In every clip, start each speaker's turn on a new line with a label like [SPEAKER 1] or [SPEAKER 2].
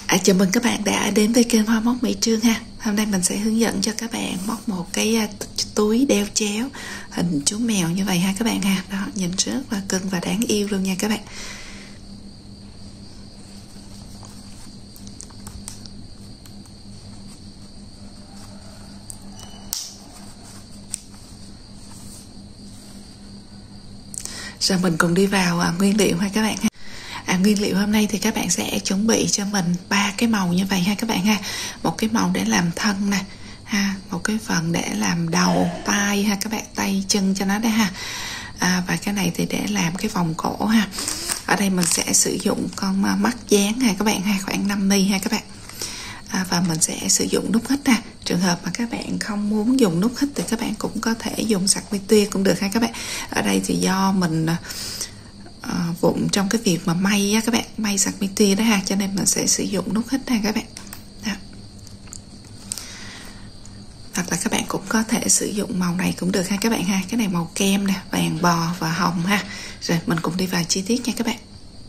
[SPEAKER 1] Chào mừng các bạn đã đến với kênh Hoa Móc Mỹ Trương ha. Hôm nay mình sẽ hướng dẫn cho các bạn móc một cái túi đeo chéo hình chú mèo như vậy ha các bạn ha. Đó, nhìn rất là cưng và đáng yêu luôn nha các bạn. Rồi mình cùng đi vào nguyên liệu ha các bạn ha. Nguyên liệu hôm nay thì các bạn sẽ chuẩn bị cho mình 3 cái màu như vậy ha các bạn ha. Một cái màu để làm thân nè ha, một cái phần để làm đầu tay ha các bạn, tay chân cho nó đấy ha. Và cái này thì để làm cái vòng cổ ha. Ở đây mình sẽ sử dụng con mắt dán ha các bạn ha, khoảng 5 mm ha các bạn. Và mình sẽ sử dụng nút hít ha. Trường hợp mà các bạn không muốn dùng nút hít thì các bạn cũng có thể dùng sạc mi tia cũng được ha các bạn. Ở đây thì do mình vụng trong cái việc mà may á các bạn, may sạc mi tia đó ha, cho nên mình sẽ sử dụng nút hít ha các bạn. Đó. Hoặc là các bạn cũng có thể sử dụng màu này cũng được ha các bạn ha. Cái này màu kem nè, vàng bò và hồng ha. Rồi mình cùng đi vào chi tiết nha các bạn.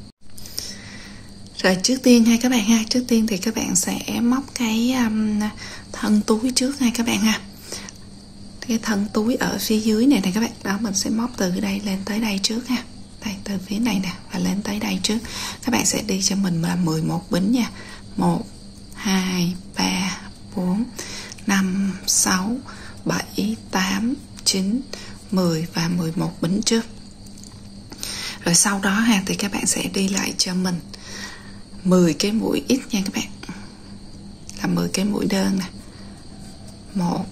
[SPEAKER 1] Rồi trước tiên ha các bạn ha, trước tiên thì các bạn sẽ móc cái thân túi trước ha các bạn ha. Cái thân túi ở phía dưới này này các bạn. Đó, mình sẽ móc từ đây lên tới đây trước ha. Đây, từ phía này nè và lên tới đây trước. Các bạn sẽ đi cho mình là 11 bính nha. 1 2 3 4 5 6 7 8 9 10 và 11 bính trước. Rồi sau đó ha thì các bạn sẽ đi lại cho mình 10 cái mũi ít nha các bạn. Là 10 cái mũi đơn nè. 1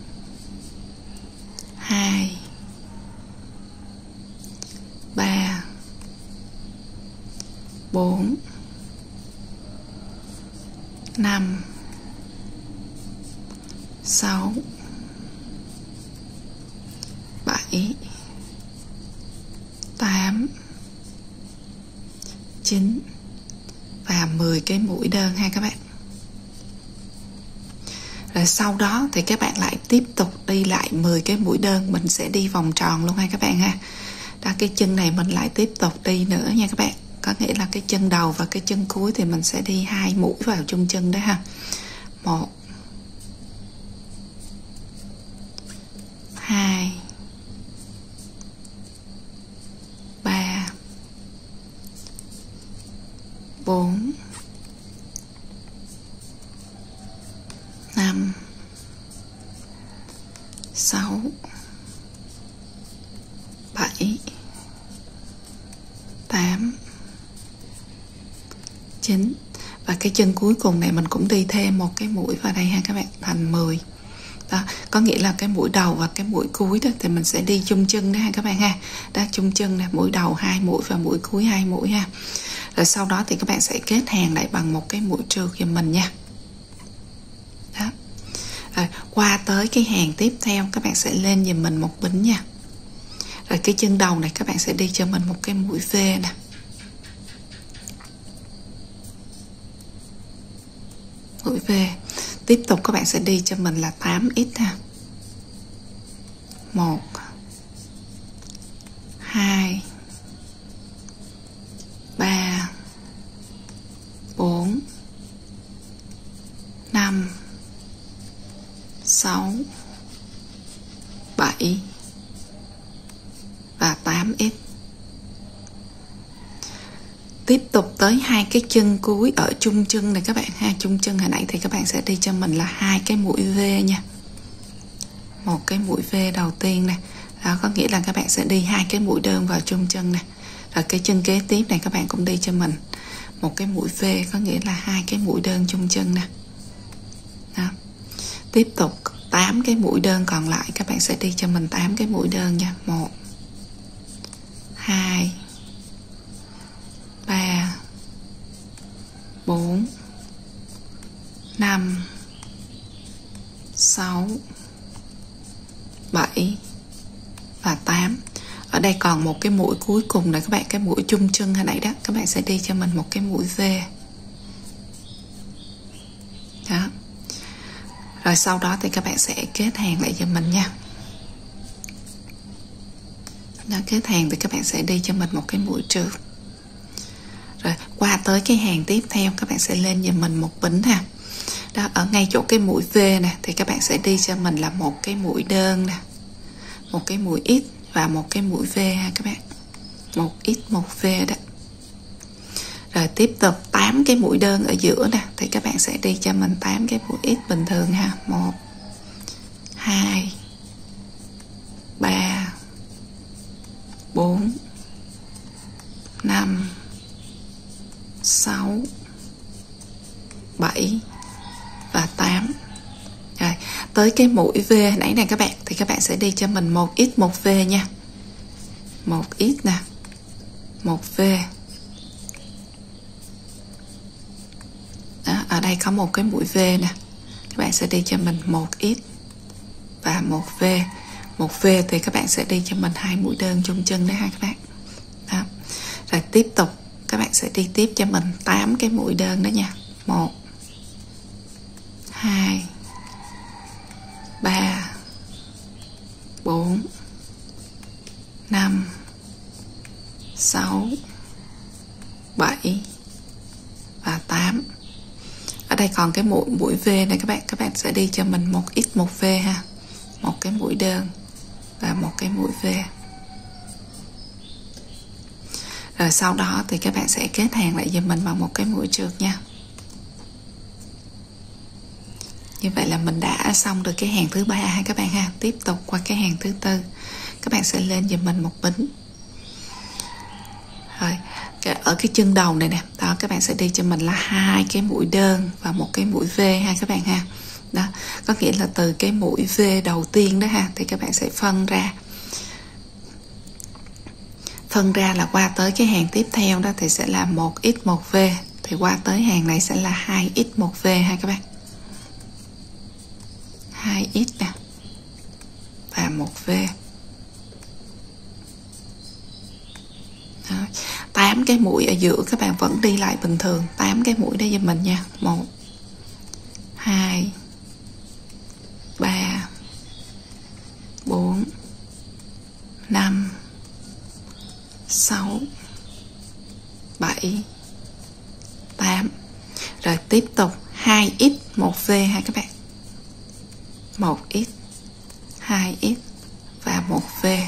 [SPEAKER 1] 2 3 4 5 6 7 8 9 và 10 cái mũi đơn ha các bạn. Rồi sau đó thì các bạn lại tiếp tục đi lại 10 cái mũi đơn, mình sẽ đi vòng tròn luôn ha các bạn ha. Đó, cái chân này mình lại tiếp tục đi nữa nha các bạn. Có nghĩa là cái chân đầu và cái chân cuối thì mình sẽ đi 2 mũi vào chung chân đó ha. 1 2 3 4 5 6 7 8 9 và cái chân cuối cùng này mình cũng đi thêm một cái mũi vào đây ha các bạn, thành 10. Đó, có nghĩa là cái mũi đầu và cái mũi cuối đó thì mình sẽ đi chung chân đó ha các bạn ha. Đó, chung chân nè, mũi đầu 2 mũi và mũi cuối 2 mũi ha. Rồi sau đó thì các bạn sẽ kết hàng lại bằng một cái mũi trượt giùm mình nha. Đó. Rồi qua tới cái hàng tiếp theo các bạn sẽ lên giùm mình một bính nha. Rồi cái chân đầu này các bạn sẽ đi cho mình một cái mũi V nè. Mũi V. Tiếp tục các bạn sẽ đi cho mình là 8x ha. 1 2 3 4 5 6 7 và 8x. Tiếp tục tới hai cái chân cuối ở chung chân này các bạn ha. Chung chân hồi nãy thì các bạn sẽ đi cho mình là 2 cái mũi V nha. Một cái mũi V đầu tiên nè. Đó có nghĩa là các bạn sẽ đi 2 cái mũi đơn vào chung chân nè. Rồi cái chân kế tiếp này các bạn cũng đi cho mình một cái mũi V, có nghĩa là 2 cái mũi đơn chung chân nè. Đó. Tiếp tục 8 cái mũi đơn còn lại các bạn sẽ đi cho mình 8 cái mũi đơn nha. 1 2 3 4 5 6 7 và 8. Ở đây còn một cái mũi cuối cùng này các bạn, cái mũi chung chân hồi nãy đó, các bạn sẽ đi cho mình một cái mũi V. Đó. Rồi sau đó thì các bạn sẽ kết hàng lại cho mình nha. Đó, kết hàng thì các bạn sẽ đi cho mình một cái mũi trượt. Rồi qua tới cái hàng tiếp theo các bạn sẽ lên giùm mình một bính ha. Đó, ở ngay chỗ cái mũi V nè thì các bạn sẽ đi cho mình là một cái mũi đơn nè, một cái mũi X và một cái mũi V ha các bạn. Một X một V đó. Rồi tiếp tục 8 cái mũi đơn ở giữa nè thì các bạn sẽ đi cho mình 8 cái mũi X bình thường ha. 1 2 3 4 5 6 7 và 8. Rồi, tới cái mũi V nãy này các bạn thì các bạn sẽ đi cho mình một X một V nha. Một X nè, một V. Đó, ở đây có một cái mũi V nè. Các bạn sẽ đi cho mình một X và một V. Một V thì các bạn sẽ đi cho mình 2 mũi đơn chung chân đấy ha các bạn. Đó. Rồi tiếp tục các bạn sẽ đi tiếp cho mình 8 cái mũi đơn đó nha. 1 2 3 4 5 6 7 và 8. Ở đây còn cái mũi V này các bạn sẽ đi cho mình một X một V ha. Một cái mũi đơn và một cái mũi V. Rồi sau đó thì các bạn sẽ kết hàng lại giùm mình bằng một cái mũi trượt nha. Như vậy là mình đã xong được cái hàng thứ 3 ha các bạn ha. Tiếp tục qua cái hàng thứ 4. Các bạn sẽ lên giùm mình một bính. Rồi, ở cái chân đầu này nè, đó các bạn sẽ đi cho mình là 2 cái mũi đơn và một cái mũi V ha các bạn ha. Đó, có nghĩa là từ cái mũi V đầu tiên đó ha thì các bạn sẽ phân ra là qua tới cái hàng tiếp theo đó thì sẽ là 1x 1v, thì qua tới hàng này sẽ là 2x 1v ha các bạn. 2x nè và 1v. Đó. 8 cái mũi ở giữa các bạn vẫn đi lại bình thường, 8 cái mũi đây giùm mình nha. 1 2 3 4 5 6 7 8. Rồi tiếp tục 2x 1v ha các bạn. 1x 2x và 1v.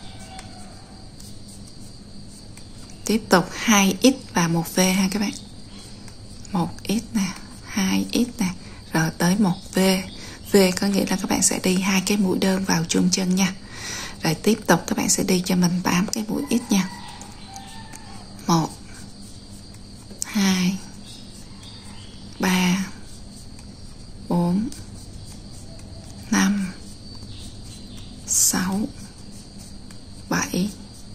[SPEAKER 1] Tiếp tục 2x và 1v ha các bạn. 1x nè, 2x nè, rồi tới 1v. V có nghĩa là các bạn sẽ đi 2 cái mũi đơn vào chung chân nha. Rồi tiếp tục các bạn sẽ đi cho mình 8 cái mũi X nha. 1 2 3 4 5 6 7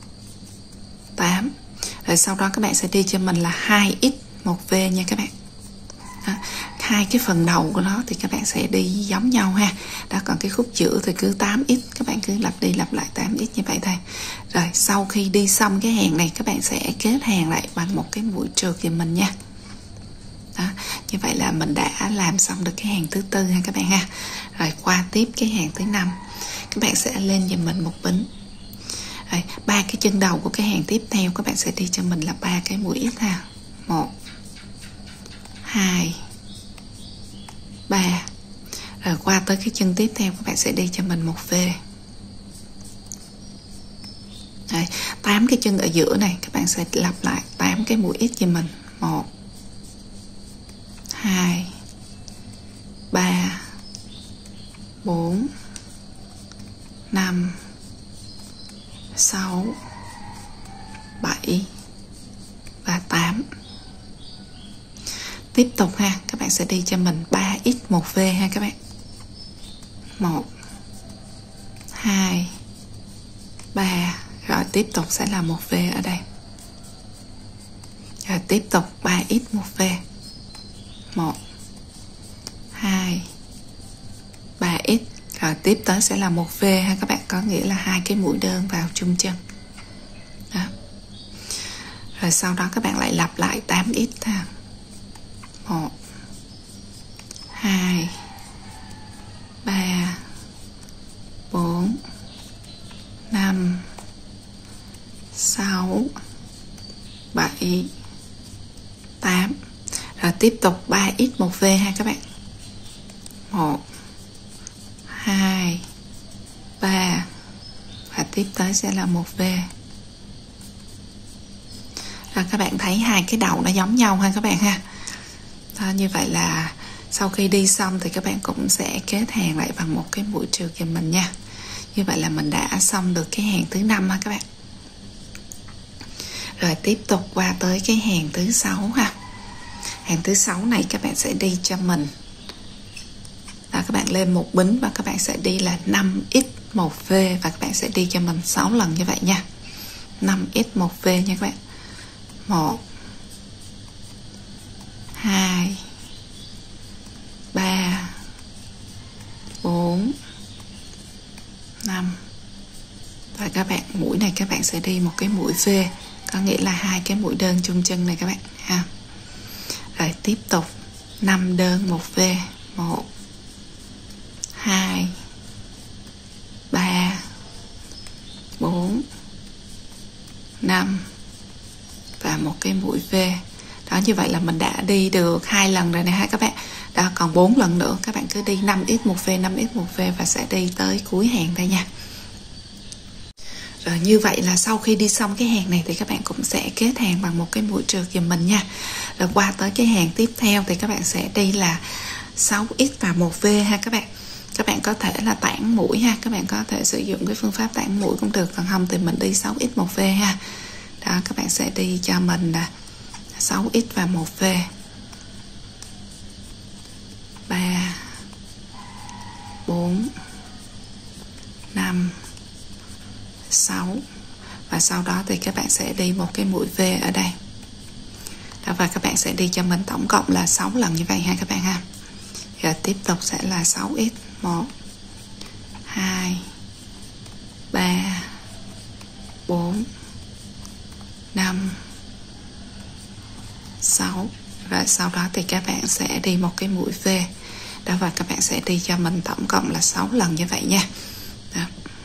[SPEAKER 1] 8. Rồi sau đó các bạn sẽ đi cho mình là 2x 1v nha các bạn. Đó. 2 cái phần đầu của nó thì các bạn sẽ đi giống nhau ha. Đó, còn cái khúc giữa thì cứ 8x, các bạn cứ lặp đi lặp lại 8x như vậy thôi. Rồi sau khi đi xong cái hàng này các bạn sẽ kết hàng lại bằng một cái mũi trượt giùm mình nha. Đó, như vậy là mình đã làm xong được cái hàng thứ 4 ha các bạn ha. Rồi qua tiếp cái hàng thứ 5. Các bạn sẽ lên giùm mình một bính. Rồi, 3 cái chân đầu của cái hàng tiếp theo các bạn sẽ đi cho mình là 3 cái mũi X ha. 1 2 3. Rồi qua tới cái chân tiếp theo các bạn sẽ đi cho mình một V. Rồi, 8 cái chân ở giữa này các bạn sẽ lặp lại 8 cái mũi X cho mình. 1 2 3 4 5 6 7 và 8. Tiếp tục ha, các bạn sẽ đi cho mình 3x 1v ha các bạn. 1 2 3. Rồi tiếp tục sẽ là 1v ở đây. Rồi tiếp tục 3x 1v. 1 2 3x. Rồi tiếp tới sẽ là 1v ha các bạn, có nghĩa là 2 cái mũi đơn vào chung chân. Đó. Rồi sau đó các bạn lại lặp lại 8x ha. 1 2 3 4 5 6 7 tiếp tục 3x 1v ha các bạn. 1 2 3 và tiếp tới sẽ là 1v. Rồi các bạn thấy hai cái đầu nó giống nhau ha các bạn ha. Đó, như vậy là sau khi đi xong thì các bạn cũng sẽ kết hàng lại bằng một cái mũi trượt giùm mình nha. Như vậy là mình đã xong được cái hàng thứ 5 ha các bạn. Rồi tiếp tục qua tới cái hàng thứ 6 ha. Hàng thứ 6 này các bạn sẽ đi cho mình. Đó, các bạn lên một bính và các bạn sẽ đi là 5x 1v và các bạn sẽ đi cho mình 6 lần như vậy nha. 5x 1v nha các bạn. 1 2 3 4 5 và các bạn mũi này các bạn sẽ đi một cái mũi V, có nghĩa là hai cái mũi đơn chung chân này các bạn ha. Rồi tiếp tục 5 đơn 1V. 1 2 3 4 5 và một cái mũi V. Đó, như vậy là mình đã đi được 2 lần rồi nè ha các bạn. Đó, còn 4 lần nữa các bạn cứ đi 5x 1V 5x 1V và sẽ đi tới cuối hàng đây nha. Rồi như vậy là sau khi đi xong cái hàng này thì các bạn cũng sẽ kết hàng bằng một cái mũi trượt giùm mình nha. Rồi qua tới cái hàng tiếp theo thì các bạn sẽ đi là 6x và 1V ha các bạn. Các bạn có thể là tản mũi ha, các bạn có thể sử dụng cái phương pháp tản mũi cũng được, còn không thì mình đi 6x 1V ha. Đó, các bạn sẽ đi cho mình là 6x và 1V. 3 4 5 6 và sau đó thì các bạn sẽ đi một cái mũi V ở đây. Đó, và các bạn sẽ đi cho mình tổng cộng là 6 lần như vậy ha các bạn ha. Rồi tiếp tục sẽ là 6x 1 2 3 4 5 6 rồi sau đó thì các bạn sẽ đi một cái mũi V. Đó, và các bạn sẽ đi cho mình tổng cộng là 6 lần như vậy nha. Đó.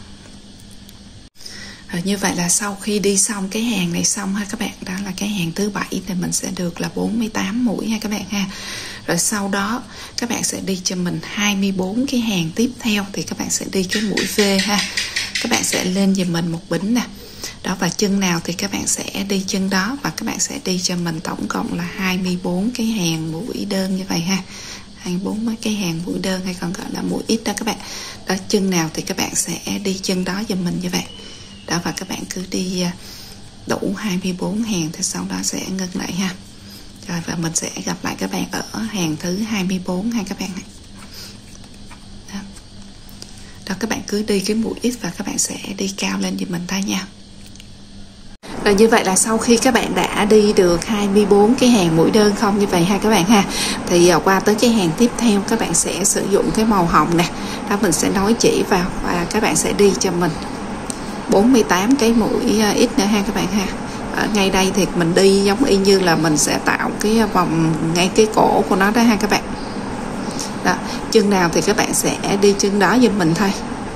[SPEAKER 1] Rồi như vậy là sau khi đi xong cái hàng này xong ha các bạn, đó là cái hàng thứ 7 thì mình sẽ được là 48 mũi ha các bạn ha. Rồi sau đó các bạn sẽ đi cho mình 24 cái hàng tiếp theo thì các bạn sẽ đi cái mũi V ha. Các bạn sẽ lên giùm mình một bính nè. Đó, và chân nào thì các bạn sẽ đi chân đó và các bạn sẽ đi cho mình tổng cộng là 24 cái hàng mũi đơn như vậy ha. 24 mấy cái hàng mũi đơn hay còn gọi là mũi ít đó các bạn. Đó, chân nào thì các bạn sẽ đi chân đó giùm mình như vậy. Đó, và các bạn cứ đi đủ 24 hàng thì sau đó sẽ ngưng lại ha. Rồi, và mình sẽ gặp lại các bạn ở hàng thứ 24 ha các bạn. Đó. Đó, các bạn cứ đi cái mũi ít và các bạn sẽ đi cao lên giùm mình thôi nha. Rồi như vậy là sau khi các bạn đã đi được 24 cái hàng mũi đơn không như vậy ha các bạn ha, thì qua tới cái hàng tiếp theo các bạn sẽ sử dụng cái màu hồng nè. Đó, mình sẽ nối chỉ vào và các bạn sẽ đi cho mình 48 cái mũi ít nữa ha các bạn ha. Ở ngay đây thì mình đi giống y như là mình sẽ tạo cái vòng ngay cái cổ của nó đó ha các bạn. Đó, chân nào thì các bạn sẽ đi chân đó giùm mình thôi.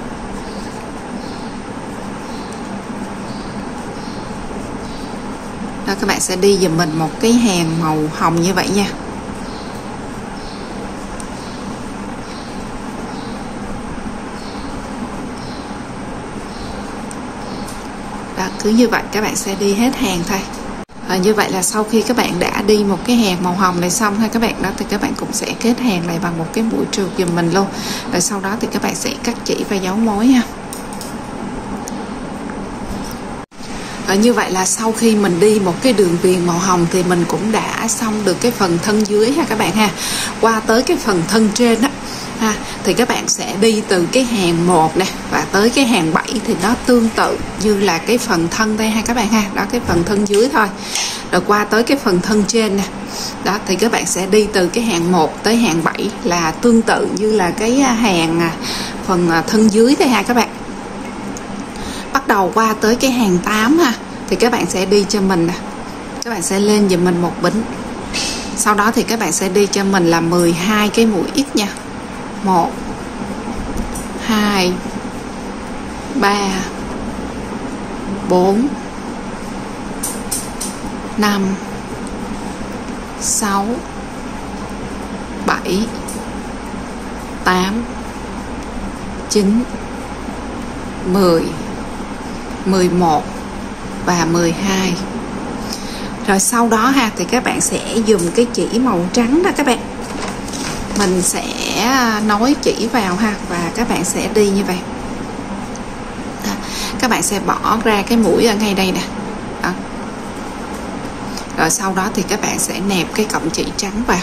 [SPEAKER 1] Đó, các bạn sẽ đi giùm mình một cái hàng màu hồng như vậy nha. Đó, cứ như vậy các bạn sẽ đi hết hàng thôi. Như vậy là sau khi các bạn đã đi một cái hàng màu hồng này xong ha các bạn, đó thì các bạn cũng sẽ kết hàng lại bằng một cái mũi trượt giùm mình luôn. Rồi sau đó thì các bạn sẽ cắt chỉ và giấu mối ha. Như vậy là sau khi mình đi một cái đường viền màu hồng thì mình cũng đã xong được cái phần thân dưới ha các bạn ha. Qua tới cái phần thân trên á ha, thì các bạn sẽ đi từ cái hàng 1 nè và tới cái hàng 7 thì nó tương tự như là cái phần thân đây ha các bạn ha. Đó, cái phần thân dưới thôi. Rồi qua tới cái phần thân trên nè. Đó thì các bạn sẽ đi từ cái hàng 1 tới hàng 7 là tương tự như là cái hàng phần thân dưới đây ha các bạn. Bắt đầu qua tới cái hàng 8 ha, thì các bạn sẽ đi cho mình nè. Các bạn sẽ lên giùm mình một bính. Sau đó thì các bạn sẽ đi cho mình là 12 cái mũi ít nha. 1 2 3 4 5 6 7 8 9 10 11 và 12. Rồi sau đó ha thì các bạn sẽ dùng cái chỉ màu trắng đó các bạn, mình sẽ nối chỉ vào ha, và các bạn sẽ đi như vậy. Đó. Các bạn sẽ bỏ ra cái mũi ở ngay đây nè. Đó. Rồi sau đó thì các bạn sẽ nẹp cái cọng chỉ trắng vào.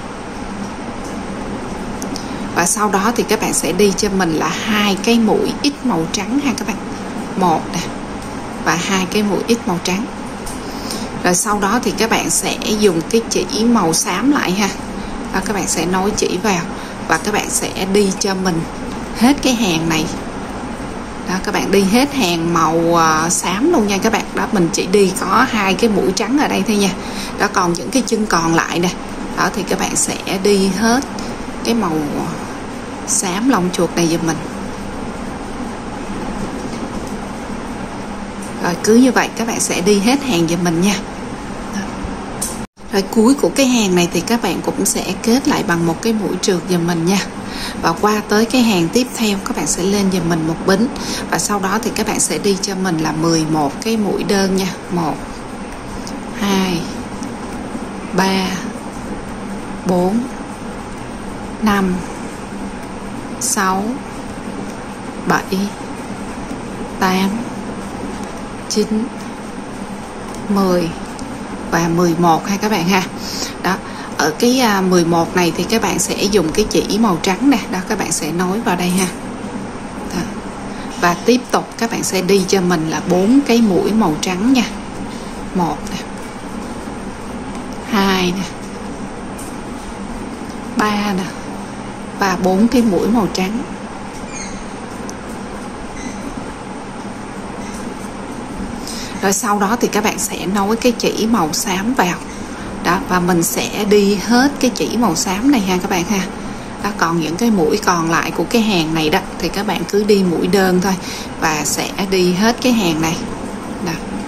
[SPEAKER 1] Và sau đó thì các bạn sẽ đi cho mình là 2 cái mũi ít màu trắng ha các bạn. 1 nè và 2 cái mũi ít màu trắng. Rồi sau đó thì các bạn sẽ dùng cái chỉ màu xám lại ha. Đó, các bạn sẽ nối chỉ vào và các bạn sẽ đi cho mình hết cái hàng này. Đó, các bạn đi hết hàng màu xám luôn nha các bạn. Đó, mình chỉ đi có 2 cái mũi trắng ở đây thôi nha. Đó, còn những cái chân còn lại nè. Đó thì các bạn sẽ đi hết cái màu xám lông chuột này giùm mình. Rồi cứ như vậy các bạn sẽ đi hết hàng giùm mình nha. Đó. Rồi cuối của cái hàng này thì các bạn cũng sẽ kết lại bằng một cái mũi trượt giùm mình nha. Và qua tới cái hàng tiếp theo các bạn sẽ lên giùm mình một bính. Và sau đó thì các bạn sẽ đi cho mình là 11 cái mũi đơn nha. 1 2 3 4 5 6 7 8 9 10 và 11 ha các bạn ha. Đó, ở cái 11 này thì các bạn sẽ dùng cái chỉ màu trắng nè. Đó, các bạn sẽ nối vào đây ha. Đó. Và tiếp tục các bạn sẽ đi cho mình là 4 cái mũi màu trắng nha. 1 nè 2 nè 3 nè và 4 cái mũi màu trắng. Rồi sau đó thì các bạn sẽ nối cái chỉ màu xám vào. Đó, và mình sẽ đi hết cái chỉ màu xám này ha các bạn ha. Đó, còn những cái mũi còn lại của cái hàng này đó thì các bạn cứ đi mũi đơn thôi và sẽ đi hết cái hàng này. Đó.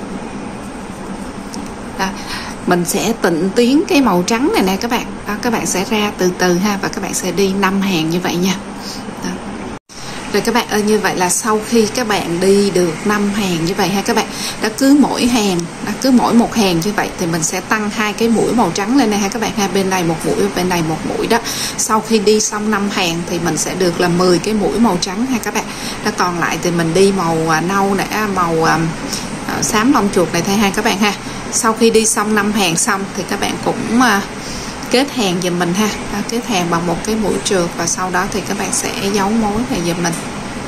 [SPEAKER 1] Đó. Mình sẽ tịnh tiến cái màu trắng này nè các bạn. Đó, các bạn sẽ ra từ từ ha, và các bạn sẽ đi 5 hàng như vậy nha. Đó. Rồi các bạn ơi, như vậy là sau khi các bạn đi được 5 hàng như vậy ha các bạn, đã cứ mỗi hàng, cứ mỗi một hàng như vậy thì mình sẽ tăng 2 cái mũi màu trắng lên đây ha các bạn ha, bên này một mũi, bên này một mũi đó. Sau khi đi xong 5 hàng thì mình sẽ được là 10 cái mũi màu trắng ha các bạn. Đó, còn lại thì mình đi màu nâu nè, màu xám lông chuột này thôi ha các bạn ha. Sau khi đi xong 5 hàng xong thì các bạn cũng kết hàng giùm mình ha. Đó, kết hàng bằng một cái mũi trượt và sau đó thì các bạn sẽ giấu mối này giùm mình.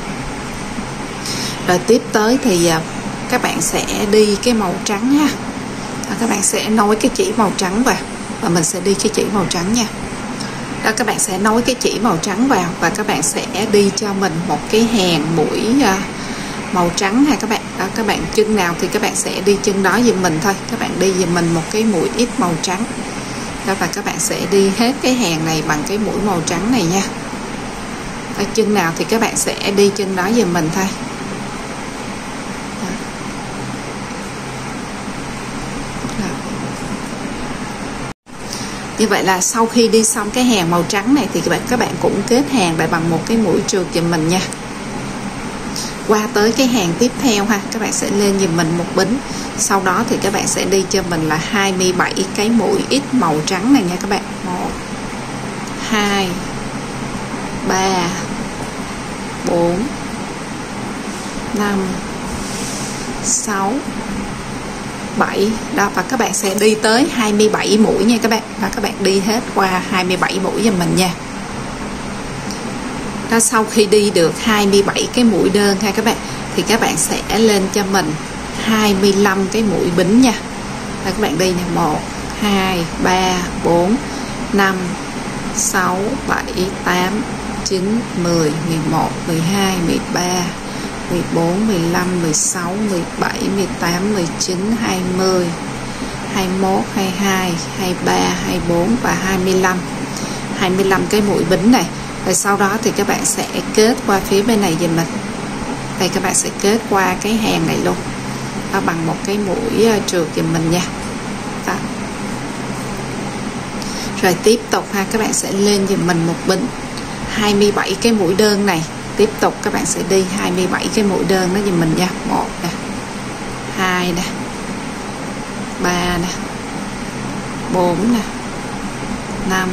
[SPEAKER 1] Rồi tiếp tới thì các bạn sẽ đi cái màu trắng ha. Đó, các bạn sẽ nối cái chỉ màu trắng vào và mình sẽ đi cái chỉ màu trắng nha. Đó, các bạn sẽ nối cái chỉ màu trắng vào và các bạn sẽ đi cho mình một cái hàng mũi màu trắng ha các bạn. Đó, các bạn chân nào thì các bạn sẽ đi chân đó giùm mình thôi. Các bạn đi giùm mình một cái mũi ít màu trắng. Đó, và các bạn sẽ đi hết cái hàng này bằng cái mũi màu trắng này nha. Đó, chân nào thì các bạn sẽ đi chân đó giùm mình thôi. Đó. Đó. Như vậy là sau khi đi xong cái hàng màu trắng này thì các bạn cũng kết hàng lại bằng một cái mũi trượt giùm mình nha. Qua tới cái hàng tiếp theo ha, các bạn sẽ lên giùm mình một bính. Sau đó thì các bạn sẽ đi cho mình là 27 cái mũi ít màu trắng này nha các bạn. 1 2 3 4 5 6 7. Đó, và các bạn sẽ đi tới 27 mũi nha các bạn. Đó, các bạn đi hết qua 27 mũi giùm mình nha. Đó, sau khi đi được 27 cái mũi đơn ha các bạn thì các bạn sẽ lên cho mình 25 cái mũi bính nha. Đó, các bạn đi nè, 1 2 3 4 5 6 7 8 9 10 11 12 13 14 15 16 17 18 19 20 21 22 23 24 và 25 cái mũi bính này. Rồi sau đó thì các bạn sẽ kết qua phía bên này giùm mình. Đây, các bạn sẽ kết qua cái hàng này luôn. Đó, bằng một cái mũi trượt giùm mình nha. Đó. Rồi tiếp tục ha, các bạn sẽ lên giùm mình một bính 27 cái mũi đơn này. Tiếp tục các bạn sẽ đi 27 cái mũi đơn đó giùm mình nha. 1 nè, 2 nè, 3 nè, 4 nè, 5,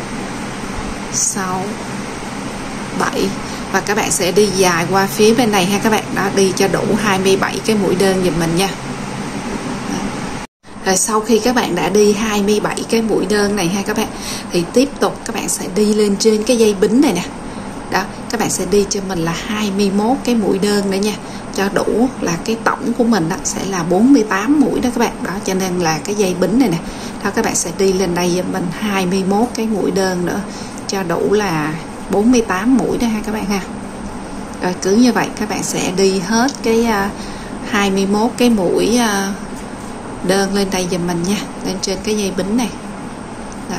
[SPEAKER 1] 6, 7. Và các bạn sẽ đi dài qua phía bên này ha các bạn. Đó, đi cho đủ 27 cái mũi đơn giùm mình nha. Rồi sau khi các bạn đã đi 27 cái mũi đơn này ha các bạn, thì tiếp tục các bạn sẽ đi lên trên cái dây bính này nè. Đó, các bạn sẽ đi cho mình là 21 cái mũi đơn nữa nha. Cho đủ là cái tổng của mình đó sẽ là 48 mũi đó các bạn. Đó, cho nên là cái dây bính này nè. Đó, các bạn sẽ đi lên đây cho mình 21 cái mũi đơn nữa. Cho đủ là 48 mũi đó ha các bạn ha. Rồi cứ như vậy các bạn sẽ đi hết cái 21 cái mũi đơn lên đây giùm mình nha, lên trên cái dây bính này. Đó.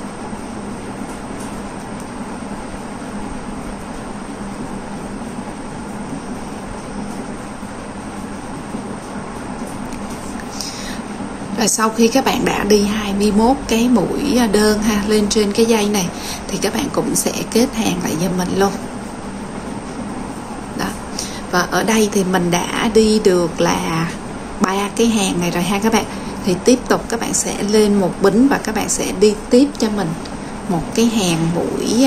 [SPEAKER 1] Rồi sau khi các bạn đã đi 21 cái mũi đơn ha lên trên cái dây này, thì các bạn cũng sẽ kết hàng lại giùm mình luôn. Đó. Và ở đây thì mình đã đi được là 3 cái hàng này rồi ha các bạn. Thì tiếp tục các bạn sẽ lên một bính và các bạn sẽ đi tiếp cho mình một cái hàng mũi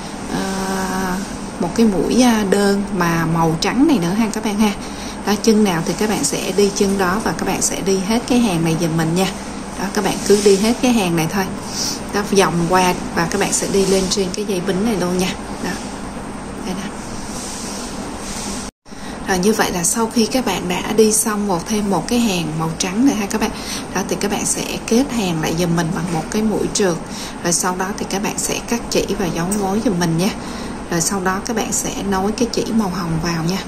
[SPEAKER 1] một cái mũi đơn mà màu trắng này nữa ha các bạn ha. Đó, chân nào thì các bạn sẽ đi chân đó và các bạn sẽ đi hết cái hàng này giùm mình nha. Đó, các bạn cứ đi hết cái hàng này thôi. Đó, vòng qua và các bạn sẽ đi lên trên cái dây bính này luôn nha. Đó. Đây nè. Rồi như vậy là sau khi các bạn đã đi xong thêm một cái hàng màu trắng nữa ha các bạn. Đó thì các bạn sẽ kết hàng lại giùm mình bằng một cái mũi trượt. Rồi sau đó thì các bạn sẽ cắt chỉ và giấu mối giùm mình nhé. Rồi sau đó các bạn sẽ nối cái chỉ màu hồng vào nha.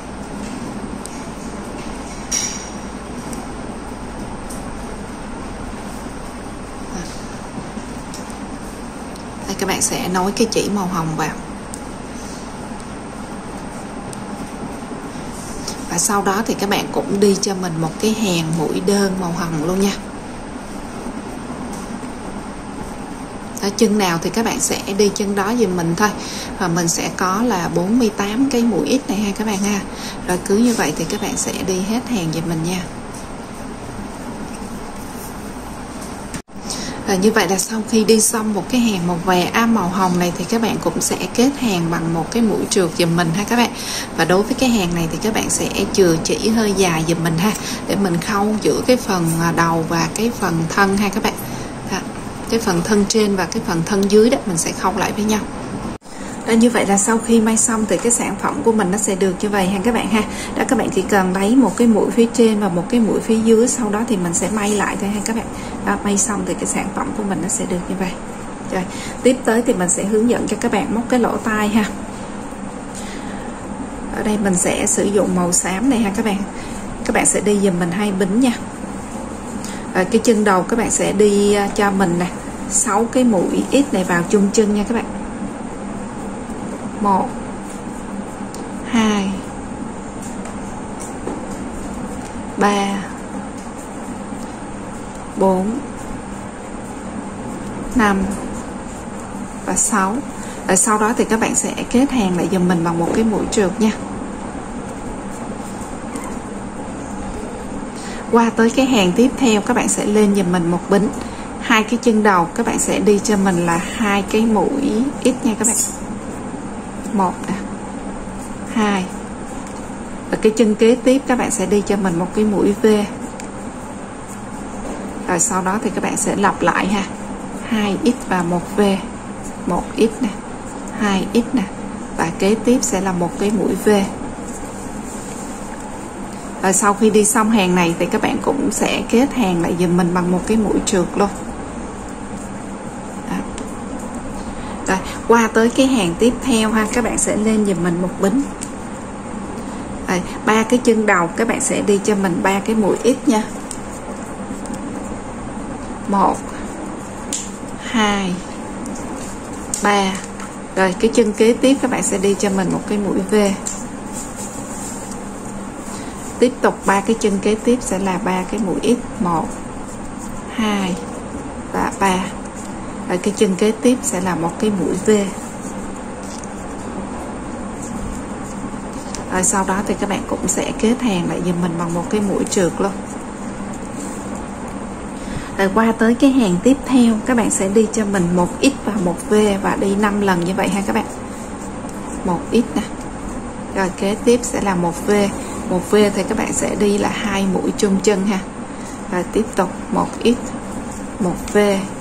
[SPEAKER 1] Đây, các bạn sẽ nối cái chỉ màu hồng vào. Và sau đó thì các bạn cũng đi cho mình một cái hàng mũi đơn màu hồng luôn nha. Ở chân nào thì các bạn sẽ đi chân đó giùm mình thôi. Và mình sẽ có là 48 cái mũi ít này ha các bạn ha. Rồi cứ như vậy thì các bạn sẽ đi hết hàng giùm mình nha. Và như vậy là sau khi đi xong một cái hàng màu vàng màu hồng này thì các bạn cũng sẽ kết hàng bằng một cái mũi trượt giùm mình ha các bạn. Và đối với cái hàng này thì các bạn sẽ chừa chỉ hơi dài giùm mình ha, để mình khâu giữa cái phần đầu và cái phần thân ha các bạn. Đó, cái phần thân trên và cái phần thân dưới đó mình sẽ khâu lại với nhau. Đó, như vậy là sau khi may xong thì cái sản phẩm của mình nó sẽ được như vậy ha các bạn ha. Đó, các bạn chỉ cần lấy một cái mũi phía trên và một cái mũi phía dưới, sau đó thì mình sẽ may lại thôi ha các bạn. Đó, may xong thì cái sản phẩm của mình nó sẽ được như vậy. Rồi, tiếp tới thì mình sẽ hướng dẫn cho các bạn móc cái lỗ tai ha. Ở đây mình sẽ sử dụng màu xám này ha các bạn. Các bạn sẽ đi giùm mình 2 bính nha. Ở cái chân đầu các bạn sẽ đi cho mình nè 6 cái mũi ít này vào chung chân nha các bạn. 1 2 3 4 5 và 6. Rồi sau đó thì các bạn sẽ kết hàng lại giùm mình bằng một cái mũi trượt nha. Qua tới cái hàng tiếp theo các bạn sẽ lên giùm mình một bính 2 cái chân đầu, các bạn sẽ đi cho mình là 2 cái mũi ít nha các bạn. 1 nè, 2. Và cái chân kế tiếp các bạn sẽ đi cho mình một cái mũi V. Rồi sau đó thì các bạn sẽ lặp lại ha. 2x và 1V. 1x nè, 2x nè. Và kế tiếp sẽ là một cái mũi V. Rồi sau khi đi xong hàng này thì các bạn cũng sẽ kết hàng lại giùm mình bằng một cái mũi trượt luôn. Rồi, qua tới cái hàng tiếp theo ha, các bạn sẽ lên giùm mình một bính. Rồi, 3 cái chân đầu các bạn sẽ đi cho mình 3 cái mũi ít nha. 1 2 3. Rồi cái chân kế tiếp các bạn sẽ đi cho mình một cái mũi V. Tiếp tục 3 cái chân kế tiếp sẽ là 3 cái mũi ít. 1 2 và 3. Rồi cái chân kế tiếp sẽ là một cái mũi V. Rồi sau đó thì các bạn cũng sẽ kết hàng lại giùm mình bằng một cái mũi trượt luôn. Rồi qua tới cái hàng tiếp theo, các bạn sẽ đi cho mình một X và một V và đi 5 lần như vậy ha các bạn. Một X nè. Rồi kế tiếp sẽ là một V. Một V thì các bạn sẽ đi là 2 mũi chung chân ha. Rồi tiếp tục một X, một V,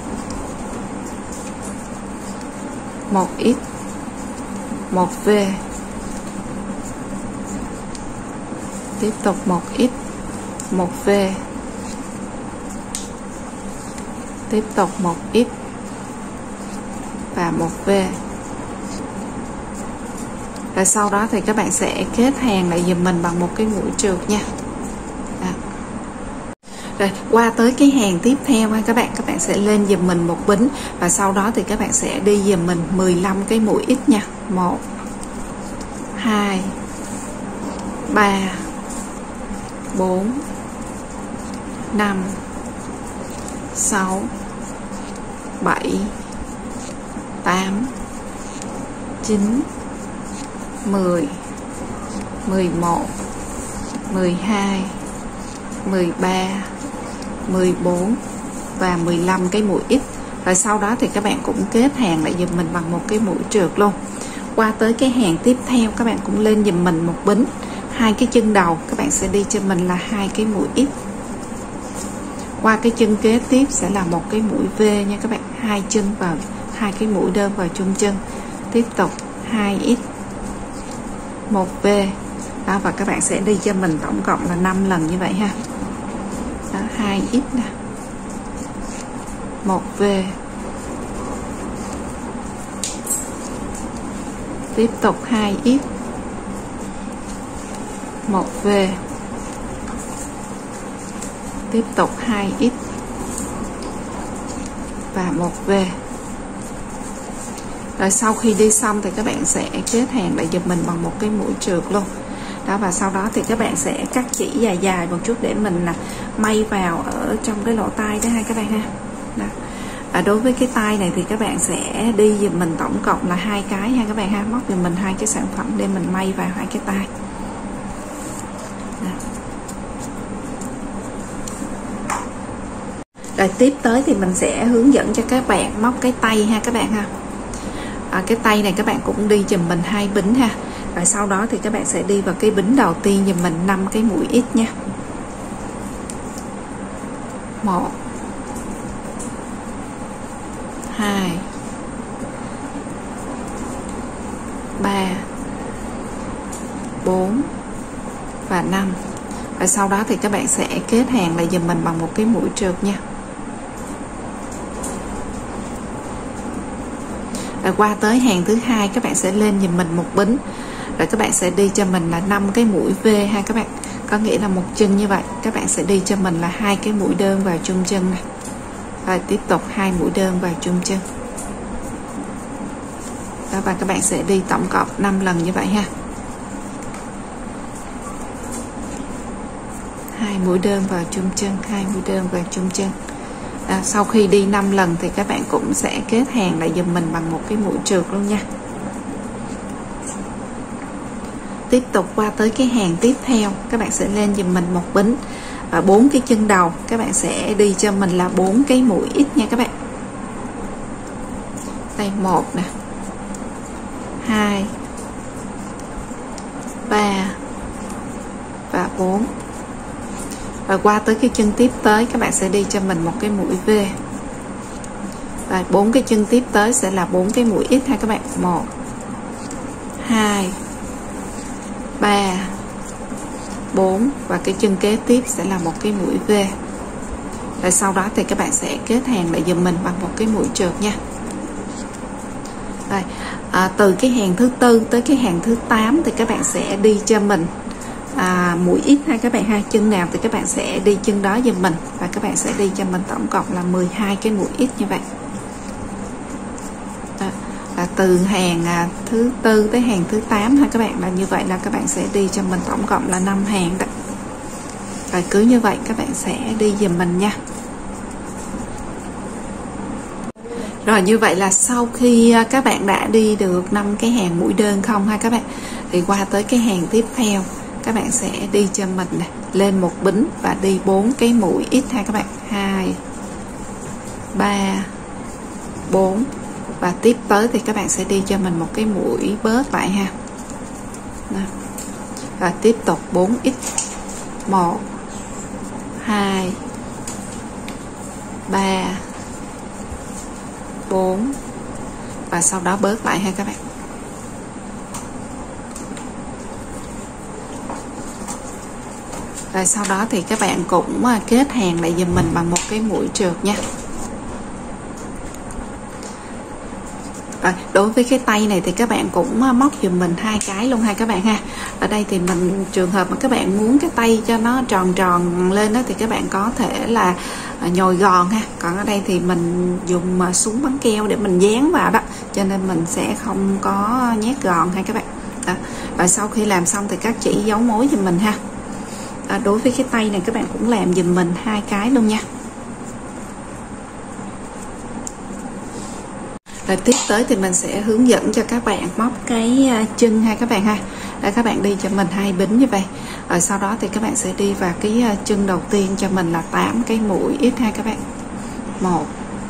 [SPEAKER 1] một X, một V, tiếp tục một X, một V, tiếp tục một X và một V. Rồi sau đó thì các bạn sẽ kết hàng lại giùm mình bằng một cái mũi trượt nha. Đó. Rồi qua tới cái hàng tiếp theo ha các bạn sẽ lên giùm mình một bính và sau đó thì các bạn sẽ đi giùm mình 15 cái mũi X nha. 1 2 3 4 5 6 7 8 9 10 11 12 13 14 và 15 cái mũi X. Rồi sau đó thì các bạn cũng kết hàng lại giùm mình bằng một cái mũi trượt luôn. Qua tới cái hàng tiếp theo, các bạn cũng lên giùm mình một bính, 2 cái chân đầu các bạn sẽ đi cho mình là 2 cái mũi X. Qua cái chân kế tiếp sẽ là một cái mũi V nha các bạn, 2 chân vào 2 cái mũi đơn vào chung chân. Tiếp tục 2X, một V. Đó, và các bạn sẽ đi cho mình tổng cộng là 5 lần như vậy ha. Đó, 2X nè, một V, tiếp tục 2X, một V, tiếp tục 2X và một V. Rồi sau khi đi xong thì các bạn sẽ kết hàng lại giùm mình bằng một cái mũi trượt luôn. Đó, và sau đó thì các bạn sẽ cắt chỉ dài dài một chút để mình may vào ở trong cái lỗ tai đó ha các bạn ha. Đó. Đối với cái tay này thì các bạn sẽ đi giùm mình tổng cộng là 2 cái ha các bạn ha, móc giùm mình 2 cái sản phẩm để mình may vào 2 cái tay. Đó. Rồi tiếp tới thì mình sẽ hướng dẫn cho các bạn móc cái tay ha các bạn ha. Cái tay này các bạn cũng đi giùm mình 2 bính ha. Rồi sau đó thì các bạn sẽ đi vào cái bính đầu tiên giùm mình 5 cái mũi X nha. 1 2 3 4 và 5. Và sau đó thì các bạn sẽ kết hàng lại giùm mình bằng một cái mũi trượt nha. Rồi qua tới hàng thứ hai, các bạn sẽ lên giùm mình một bính. Rồi các bạn sẽ đi cho mình là 5 cái mũi V ha các bạn. Có nghĩa là một chân như vậy, các bạn sẽ đi cho mình là 2 cái mũi đơn vào chung chân này. Rồi tiếp tục 2 mũi đơn vào chung chân. Đó, và các bạn sẽ đi tổng cộng 5 lần như vậy ha. 2 mũi đơn vào chung chân, 2 mũi đơn vào chung chân. Sau khi đi 5 lần thì các bạn cũng sẽ kết hàng lại giùm mình bằng một cái mũi trượt luôn nha. Tiếp tục qua tới cái hàng tiếp theo, các bạn sẽ lên giùm mình một bính và 4 cái chân đầu các bạn sẽ đi cho mình là 4 cái mũi X nha các bạn. Đây 1 nè, 2 3 và 4. Và qua tới cái chân tiếp tới, các bạn sẽ đi cho mình một cái mũi V. Và 4 cái chân tiếp tới sẽ là 4 cái mũi X ha các bạn. 1 2 3 4 và cái chân kế tiếp sẽ là một cái mũi V. Rồi sau đó thì các bạn sẽ kết hàng lại giùm mình bằng một cái mũi trượt nha. Rồi, từ cái hàng thứ tư tới cái hàng thứ 8 thì các bạn sẽ đi cho mình mũi X ha các bạn ha. Chân nào thì các bạn sẽ đi chân đó giùm mình, và các bạn sẽ đi cho mình tổng cộng là 12 cái mũi X như vậy. Và từ hàng thứ tư tới hàng thứ 8 ha các bạn, là như vậy là các bạn sẽ đi cho mình tổng cộng là 5 hàng đó. Rồi cứ như vậy các bạn sẽ đi giùm mình nha. Rồi như vậy là sau khi các bạn đã đi được 5 cái hàng mũi đơn không ha các bạn, thì qua tới cái hàng tiếp theo các bạn sẽ đi cho mình này, lên một bính và đi 4 cái mũi ít ha các bạn. 2 3 4 và tiếp tới thì các bạn sẽ đi cho mình một cái mũi bớt lại ha. Đó. Và tiếp tục 4x 1 2 3 4 và sau đó bớt lại ha các bạn. Rồi sau đó thì các bạn cũng kết hàng lại giùm mình bằng một cái mũi trượt nha. Rồi, đối với cái tay này thì các bạn cũng móc giùm mình 2 cái luôn ha các bạn ha. Ở đây thì mình trường hợp mà các bạn muốn cái tay cho nó tròn tròn lên đó thì các bạn có thể là nhồi gòn ha. Còn ở đây thì mình dùng súng bắn keo để mình dán vào đó, cho nên mình sẽ không có nhét gòn ha các bạn. Đó. Và sau khi làm xong thì các chỉ giấu mối giùm mình ha. Đối với cái tay này các bạn cũng làm giùm mình 2 cái luôn nha. Rồi tiếp tới thì mình sẽ hướng dẫn cho các bạn móc cái chân ha các bạn ha. Để các bạn đi cho mình 2 bính như vậy. Rồi sau đó thì các bạn sẽ đi vào cái chân đầu tiên cho mình là 8 cái mũi ít ha các bạn. 1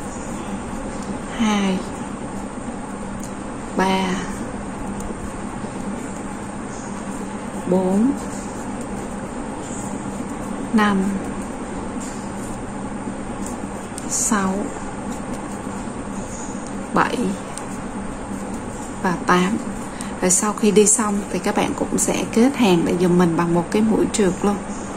[SPEAKER 1] 2 3 4 5 6 7 và 8. Rồi sau khi đi xong thì các bạn cũng sẽ kết hàng để dùng mình bằng một cái mũi trượt luôn.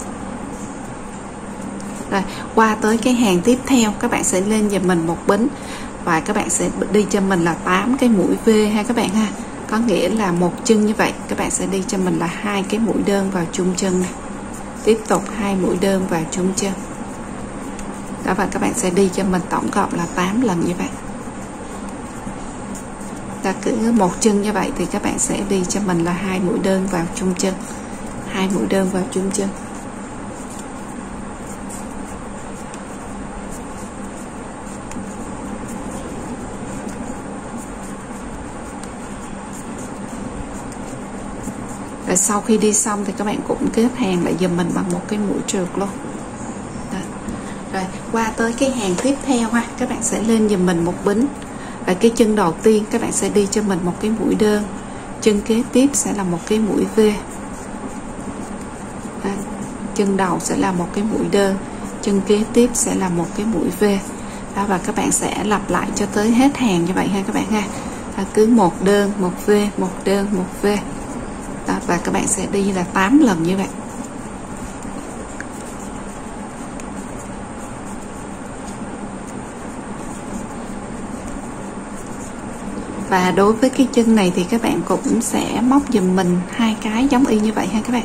[SPEAKER 1] Rồi qua tới cái hàng tiếp theo các bạn sẽ lên giùm mình một bính và các bạn sẽ đi cho mình là 8 cái mũi V ha các bạn ha. Có nghĩa là một chân như vậy các bạn sẽ đi cho mình là 2 cái mũi đơn vào chung chân này. Tiếp tục 2 mũi đơn vào chung chân. Đó, và các bạn sẽ đi cho mình tổng cộng là 8 lần như vậy. Và cứ một chân như vậy thì các bạn sẽ đi cho mình là 2 mũi đơn vào chung chân. 2 mũi đơn vào chung chân. Rồi sau khi đi xong thì các bạn cũng kết hàng lại giùm mình bằng một cái mũi trượt luôn. Đó. Rồi qua tới cái hàng tiếp theo ha, các bạn sẽ lên giùm mình một bính. Ở cái chân đầu tiên các bạn sẽ đi cho mình một cái mũi đơn, chân kế tiếp sẽ là một cái mũi V. Đó. Chân đầu sẽ là một cái mũi đơn, chân kế tiếp sẽ là một cái mũi V. Đó, và các bạn sẽ lặp lại cho tới hết hàng như vậy ha các bạn ha. Đó, cứ một đơn một V, một đơn một V. Đó, và các bạn sẽ đi là 8 lần như vậy. Và đối với cái chân này thì các bạn cũng sẽ móc giùm mình 2 cái giống y như vậy ha các bạn.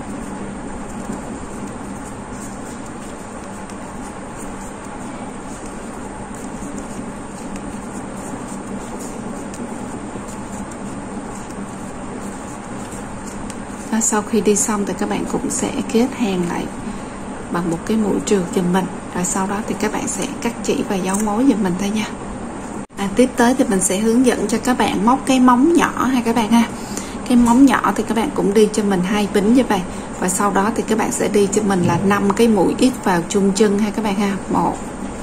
[SPEAKER 1] Đó, sau khi đi xong thì các bạn cũng sẽ kết hàng lại bằng một cái mũi trượt giùm mình. Rồi sau đó thì các bạn sẽ cắt chỉ và giấu mối giùm mình thôi nha. Tiếp tới thì mình sẽ hướng dẫn cho các bạn móc cái móng nhỏ ha các bạn ha. Cái móng nhỏ thì các bạn cũng đi cho mình 2 bính như vậy. Và sau đó thì các bạn sẽ đi cho mình là 5 cái mũi ít vào chung chân ha các bạn ha. 1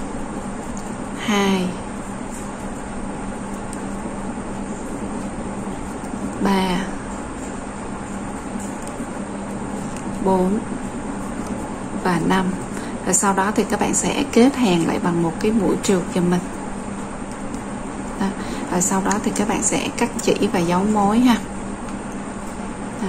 [SPEAKER 1] 2 3 4 và 5. Và sau đó thì các bạn sẽ kết hàng lại bằng một cái mũi trượt cho mình. Đó. Và sau đó thì các bạn sẽ cắt chỉ và giấu mối ha. Đó.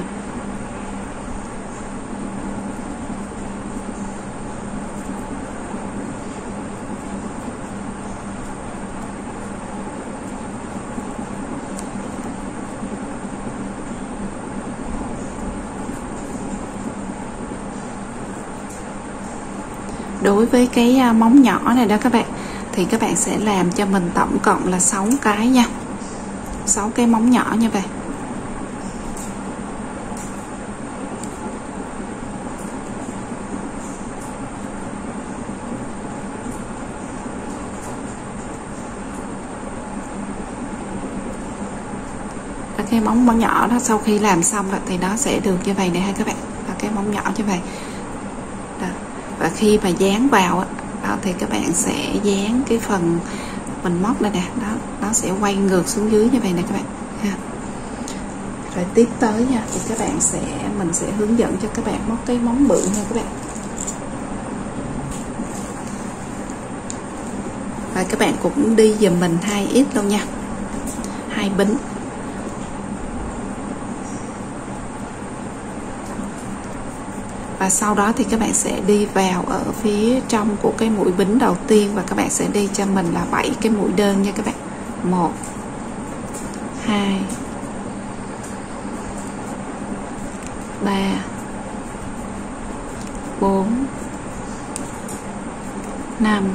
[SPEAKER 1] Đối với cái móng nhỏ này đó các bạn, thì các bạn sẽ làm cho mình tổng cộng là 6 cái nha. 6 cái móng nhỏ như vậy. cái móng nhỏ đó sau khi làm xong rồi thì nó sẽ được như vậy nè ha các bạn, cái móng nhỏ như vậy đó. Và khi mà dán vào đó thì các bạn sẽ dán cái phần mình móc đây nè, đó nó sẽ quay ngược xuống dưới như vậy nè các bạn ha. Rồi tiếp tới nha thì các bạn mình sẽ hướng dẫn cho các bạn móc cái móng bự nha các bạn. Và các bạn cũng đi giùm mình 2x luôn nha, 2 bính. Và sau đó thì các bạn sẽ đi vào ở phía trong của cái mũi bính đầu tiên và các bạn sẽ đi cho mình là 7 cái mũi đơn nha các bạn. 1 2 3 4 5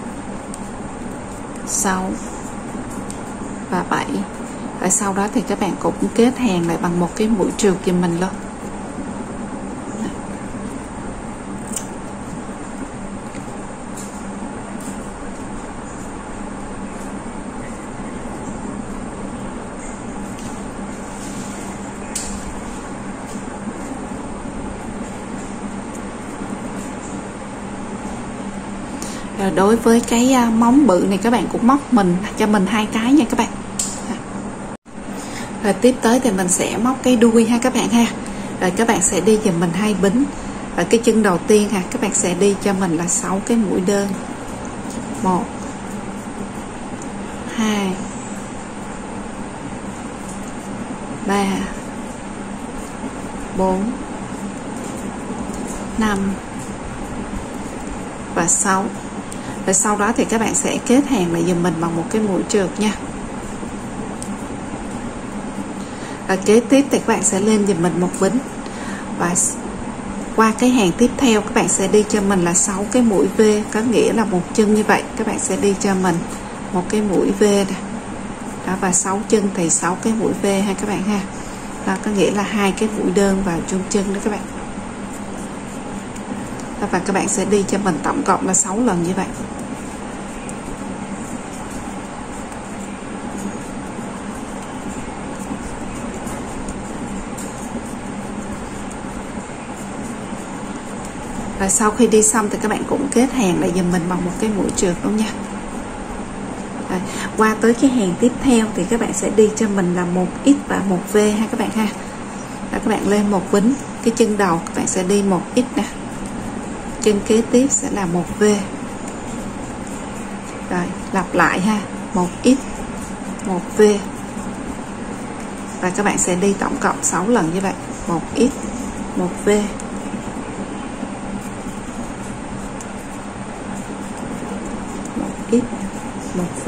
[SPEAKER 1] 6 và 7. Và sau đó thì các bạn cũng kết hàng lại bằng một cái mũi trượt giùm mình luôn. Rồi đối với cái móng bự này các bạn cũng móc cho mình 2 cái nha các bạn. Rồi tiếp tới thì mình sẽ móc cái đuôi ha các bạn ha. Rồi các bạn sẽ đi giùm mình 2 bính. Và cái chân đầu tiên ha, các bạn sẽ đi cho mình là 6 cái mũi đơn. 1 2 3 4 5 và 6. Rồi sau đó thì các bạn sẽ kết hàng lại giùm mình bằng một cái mũi trượt nha. Và kế tiếp thì các bạn sẽ lên giùm mình một bính. Và qua cái hàng tiếp theo các bạn sẽ đi cho mình là 6 cái mũi V, có nghĩa là một chân như vậy các bạn sẽ đi cho mình một cái mũi V này. Đó, và 6 chân thì 6 cái mũi V ha các bạn ha. Đó có nghĩa là 2 cái mũi đơn vào chung chân đó các bạn. Đó, và các bạn sẽ đi cho mình tổng cộng là 6 lần như vậy. Và sau khi đi xong thì các bạn cũng kết hàng lại giùm mình bằng một cái mũi trượt luôn nha. Rồi, qua tới cái hàng tiếp theo thì các bạn sẽ đi cho mình là một X và một V ha các bạn ha. Và các bạn lên một bính, cái chân đầu các bạn sẽ đi một X nè, chân kế tiếp sẽ là một V. Rồi lặp lại ha, một X một V. Và các bạn sẽ đi tổng cộng 6 lần như vậy, một X một V. X một V.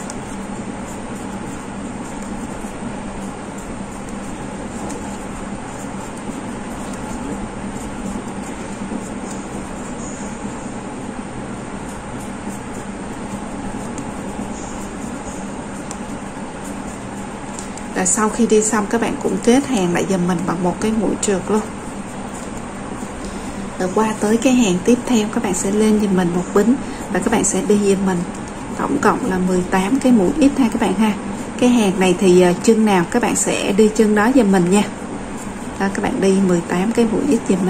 [SPEAKER 1] Và sau khi đi xong các bạn cũng kết hàng lại giùm mình bằng một cái mũi trượt luôn. Rồi qua tới cái hàng tiếp theo các bạn sẽ lên giùm mình một bính và các bạn sẽ đi giùm mình tổng cộng là 18 cái mũi X ha các bạn ha. Cái hàng này thì chân nào các bạn sẽ đi chân đó giùm mình nha. Đó, các bạn đi 18 cái mũi X giùm mình.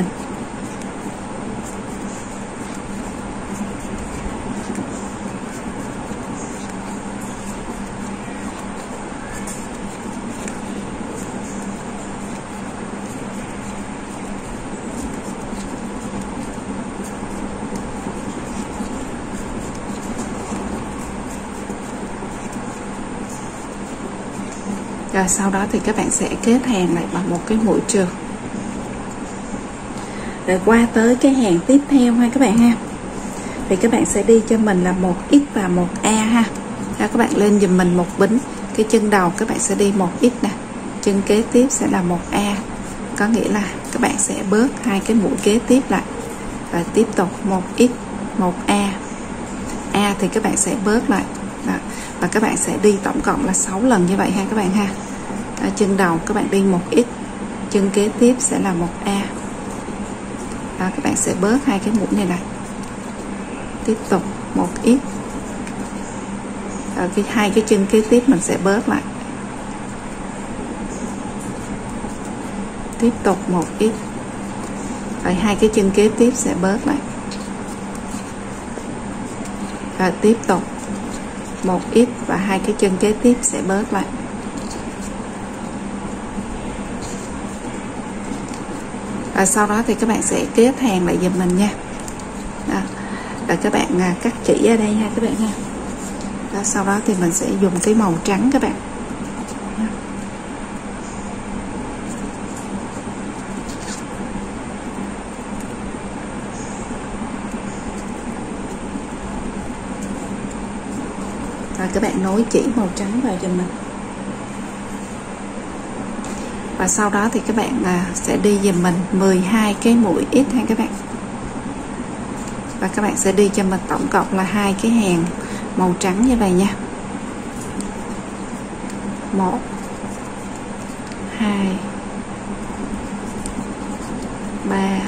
[SPEAKER 1] Rồi sau đó thì các bạn sẽ kết hàng lại bằng một cái mũi trượt. Rồi qua tới cái hàng tiếp theo ha các bạn ha. Thì các bạn sẽ đi cho mình là một X và một A ha. Đó, các bạn lên giùm mình một bính, cái chân đầu các bạn sẽ đi một X nè, chân kế tiếp sẽ là một A. Có nghĩa là các bạn sẽ bớt 2 cái mũi kế tiếp lại và tiếp tục một X một A. A thì các bạn sẽ bớt lại. Đó. Và các bạn sẽ đi tổng cộng là 6 lần như vậy ha các bạn ha. Ở chân đầu các bạn đi một X, chân kế tiếp sẽ là một A. Đó, các bạn sẽ bớt 2 cái mũi này lại, tiếp tục một X. Ở hai cái chân kế tiếp mình sẽ bớt lại tiếp tục 1 ít, rồi 2 cái chân kế tiếp sẽ bớt lại, rồi tiếp tục 1 ít và 2 cái chân kế tiếp sẽ bớt lại. Và sau đó thì các bạn sẽ kết hàng lại giùm mình nha. Đó. Rồi các bạn cắt chỉ ở đây ha các bạn ha. Đó, sau đó thì mình sẽ dùng cái màu trắng các bạn. Rồi các bạn nối chỉ màu trắng vào cho mình. Và sau đó thì các bạn sẽ đi giùm mình 12 cái mũi ít ha các bạn. Và các bạn sẽ đi cho mình tổng cộng là 2 cái hàng màu trắng như vậy nha. 1 2 3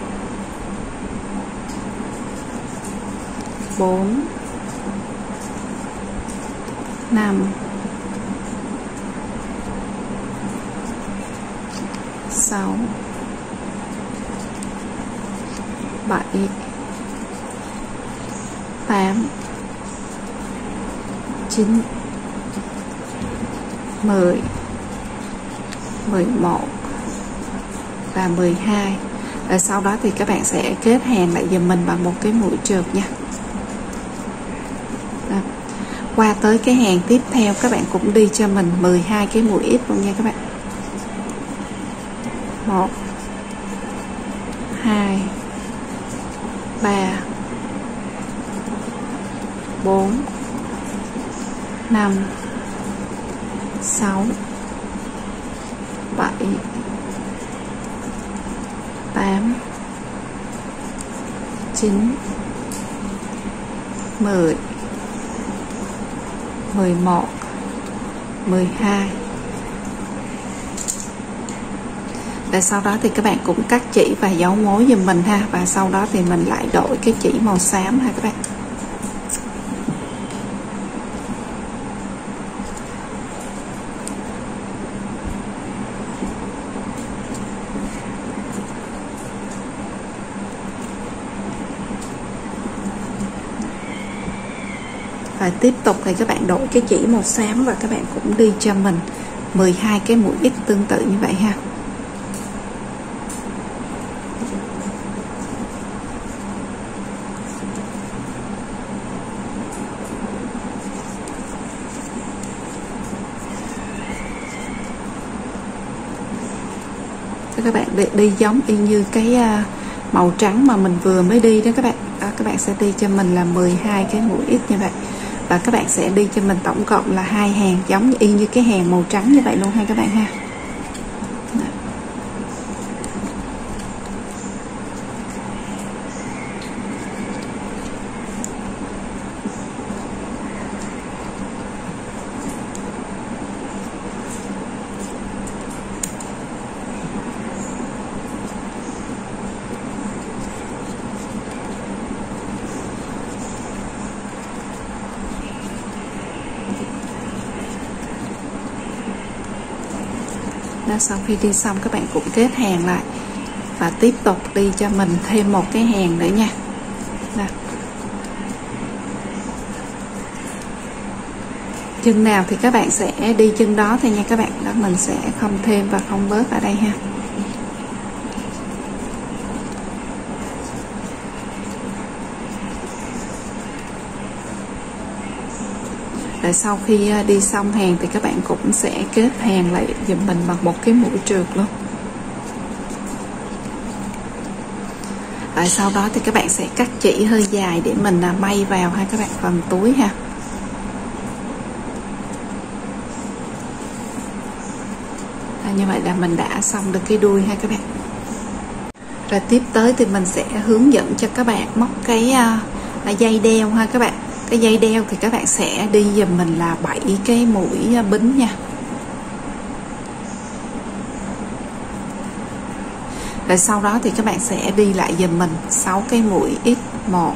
[SPEAKER 1] 4 5 6 7 8 9 10 11 và 12. Rồi sau đó thì các bạn sẽ kết hàng lại giùm mình bằng một cái mũi trượt nha. Đó. Qua tới cái hàng tiếp theo các bạn cũng đi cho mình 12 cái mũi ít luôn nha các bạn. 1 2 3 4 5 6 7 8 9 10 11 12. Và sau đó thì các bạn cũng cắt chỉ và giấu mối giùm mình ha. Và sau đó thì mình lại đổi cái chỉ màu xám ha các bạn. Và tiếp tục thì các bạn đổi cái chỉ màu xám và các bạn cũng đi cho mình 12 cái mũi ít tương tự như vậy ha. Các bạn đi giống y như cái màu trắng mà mình vừa mới đi đó các bạn. Đó, các bạn sẽ đi cho mình là 12 cái mũi ít như vậy. Và các bạn sẽ đi cho mình tổng cộng là 2 hàng giống y như cái hàng màu trắng như vậy luôn ha các bạn ha. Đó, sau khi đi xong các bạn cũng kết hàng lại và tiếp tục đi cho mình thêm một cái hàng nữa nha. Đó. Chân nào thì các bạn sẽ đi chân đó thôi nha các bạn. Đó, mình sẽ không thêm và không bớt ở đây ha. Rồi sau khi đi xong hàng thì các bạn cũng sẽ kết hàng lại giùm mình bằng một cái mũi trượt luôn. Rồi sau đó thì các bạn sẽ cắt chỉ hơi dài để mình may vào ha các bạn, phần túi ha. Như vậy là mình đã xong được cái đuôi ha các bạn. Rồi tiếp tới thì mình sẽ hướng dẫn cho các bạn móc cái dây đeo ha các bạn. Cái dây đeo thì các bạn sẽ đi giùm mình là 7 cái mũi bính nha. Rồi sau đó thì các bạn sẽ đi lại giùm mình 6 cái mũi ít. 1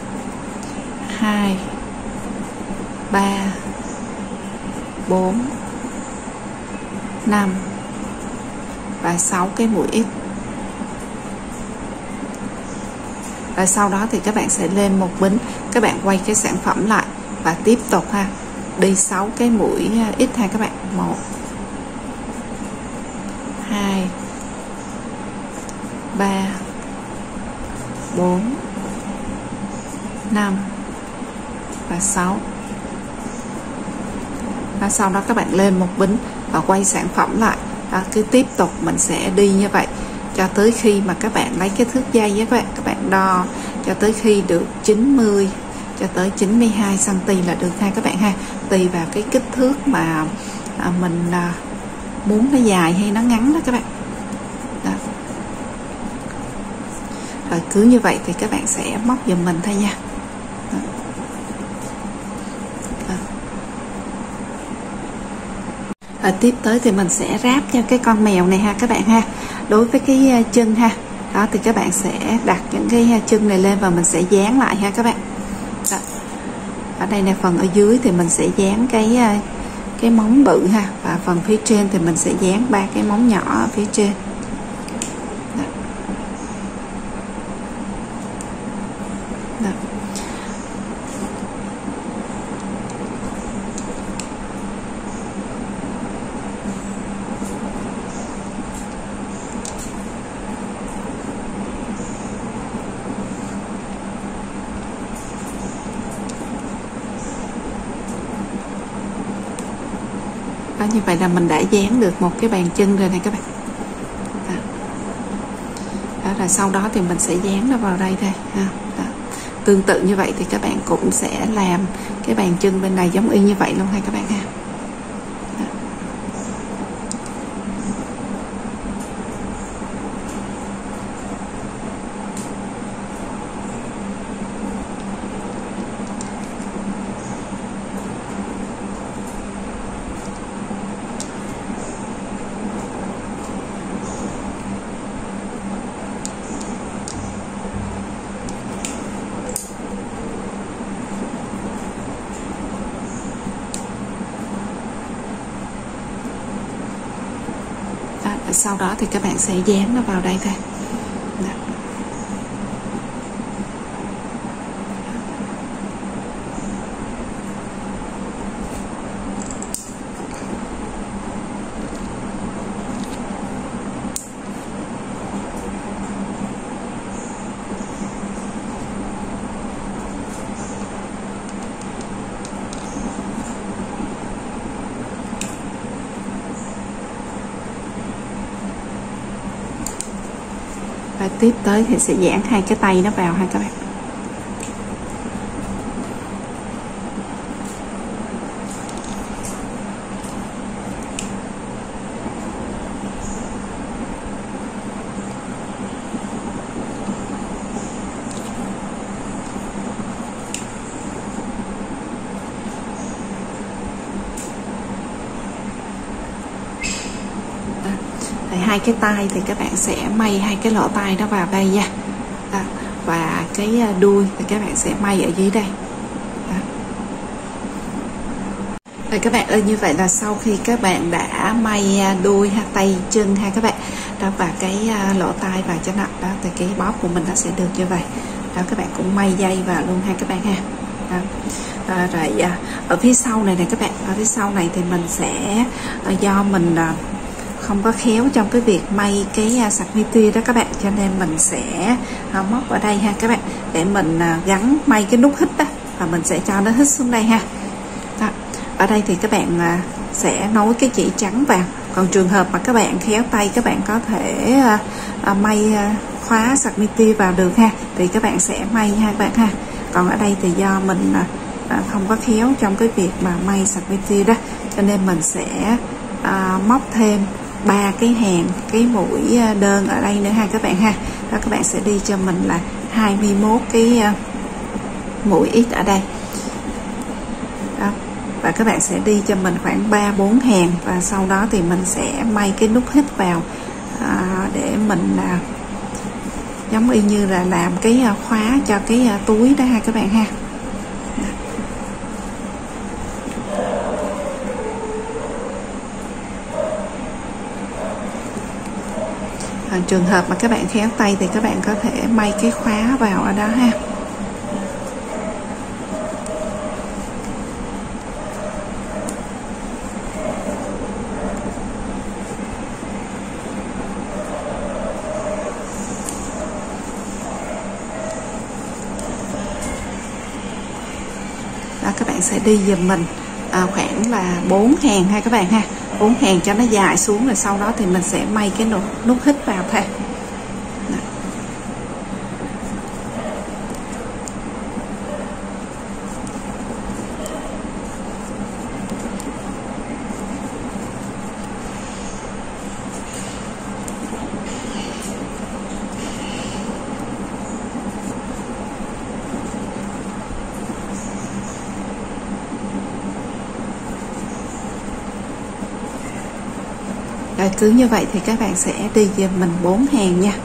[SPEAKER 1] 2 3 4 5 và 6 cái mũi X. Rồi sau đó thì các bạn sẽ lên một bính, các bạn quay cái sản phẩm lại và tiếp tục ha, đi 6 cái mũi X ha các bạn. 1 2 3 4 5 và 6. Và sau đó các bạn lên một bính và quay sản phẩm lại. Đó, cứ tiếp tục mình sẽ đi như vậy cho tới khi mà các bạn lấy cái thước dây với các bạn đo cho tới khi được 90 cho tới 92 cm là được ha các bạn ha, tùy vào cái kích thước mà mình muốn nó dài hay nó ngắn đó các bạn. Đó. Rồi cứ như vậy thì các bạn sẽ móc giùm mình thôi nha. Đó. Đó. Rồi tiếp tới thì mình sẽ ráp cho cái con mèo này ha các bạn ha. Đối với cái chân ha, đó thì các bạn sẽ đặt những cái chân này lên và mình sẽ dán lại ha các bạn. Đó. Ở đây là phần ở dưới thì mình sẽ dán cái móng bự ha, và phần phía trên thì mình sẽ dán 3 cái móng nhỏ ở phía trên. Đó. Đó. Đó, như vậy là mình đã dán được một cái bàn chân rồi này các bạn. Đó. Đó là sau đó thì mình sẽ dán nó vào đây thôi ha. Đó. Tương tự như vậy thì các bạn cũng sẽ làm cái bàn chân bên này giống y như vậy luôn ha các bạn ha. Đó. Sau đó thì các bạn sẽ dán nó vào đây thôi. Đó. Và tiếp tới thì sẽ dán hai cái tay nó vào ha các bạn. Hai cái tay thì các bạn sẽ may hai cái lỗ tai nó vào đây nha. Đó. Và cái đuôi thì các bạn sẽ may ở dưới đây. Đó. Rồi các bạn ơi, như vậy là sau khi các bạn đã may đuôi ha, tay chân ha các bạn đó, và cái lỗ tai vào cho nặng đó, thì cái bóp của mình nó sẽ được như vậy. Đó, các bạn cũng may dây vào luôn ha các bạn ha. Đó. Rồi ở phía sau này các bạn, ở phía sau này thì mình sẽ do mình không có khéo trong cái việc may cái sạc mi tuy đó các bạn, cho nên mình sẽ móc ở đây ha các bạn, để mình gắn may cái nút hít đó, và mình sẽ cho nó hít xuống đây ha. Đó. Ở đây thì các bạn sẽ nối cái chỉ trắng vào, còn trường hợp mà các bạn khéo tay các bạn có thể may khóa sạc mi tuy vào được ha, thì các bạn sẽ may ha các bạn ha. Còn ở đây thì do mình không có khéo trong cái việc mà may sạc mi tuy đó, cho nên mình sẽ móc thêm 3 cái hàng cái mũi đơn ở đây nữa ha các bạn ha. Đó, các bạn sẽ đi cho mình là 21 cái mũi X ở đây. Đó. Và các bạn sẽ đi cho mình khoảng 3-4 hàng, và sau đó thì mình sẽ may cái nút hít vào để mình giống y như là làm cái khóa cho cái túi đó ha các bạn ha. Trường hợp mà các bạn khéo tay thì các bạn có thể may cái khóa vào ở đó ha. Đó, các bạn sẽ đi giùm mình khoảng là 4 hàng ha các bạn ha, 4 hàng cho nó dài xuống, rồi sau đó thì mình sẽ may cái nút hít vào thôi. Rồi cứ như vậy thì các bạn sẽ đi giùm mình 4 hàng nha.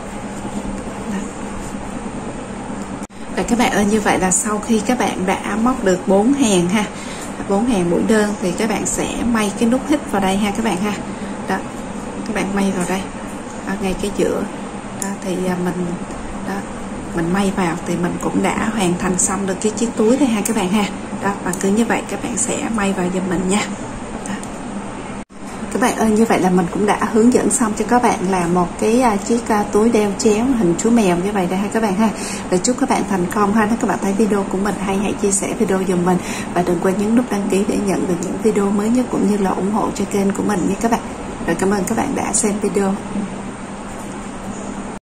[SPEAKER 1] Rồi các bạn ơi, như vậy là sau khi các bạn đã móc được 4 hàng ha, 4 hàng mũi đơn thì các bạn sẽ may cái nút hít vào đây ha các bạn ha. Đó, các bạn may vào đây, ở ngay cái giữa đó thì mình may vào thì mình cũng đã hoàn thành xong được cái chiếc túi đây ha các bạn ha. Đó, và cứ như vậy các bạn sẽ may vào giùm mình nha. Các bạn ơi, như vậy là mình cũng đã hướng dẫn xong cho các bạn là một cái chiếc túi đeo chéo hình chú mèo như vậy đây ha các bạn ha. Rồi chúc các bạn thành công ha. Nếu các bạn thấy video của mình hay, hãy chia sẻ video giùm mình và đừng quên nhấn nút đăng ký để nhận được những video mới nhất cũng như là ủng hộ cho kênh của mình nha các bạn. Rồi cảm ơn các bạn đã xem video.